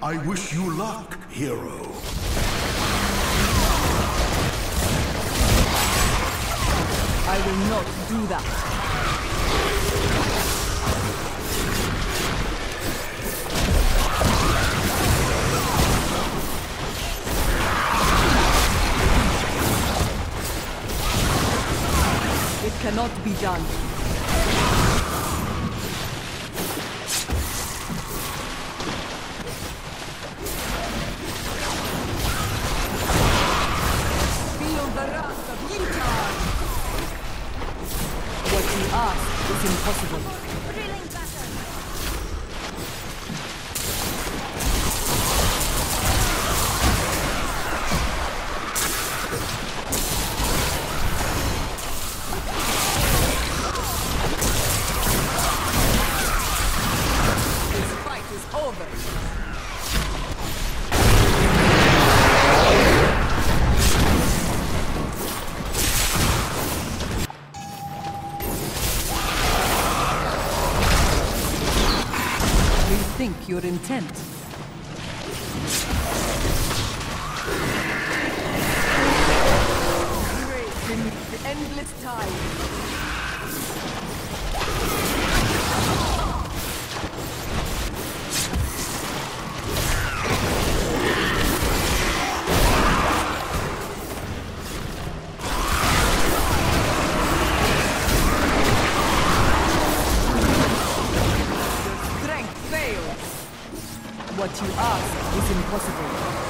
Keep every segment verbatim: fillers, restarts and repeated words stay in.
I wish you luck, hero. I will not do that. It cannot be done. Feel the wrath of Yintar! What you ask is impossible. Drilling pattern. This fight is over. Think your intent. Great beneath the endless tide. What you ask is impossible.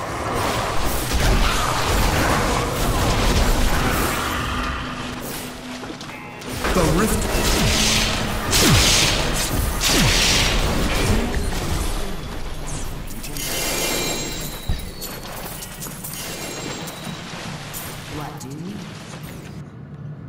The rift. What do you need?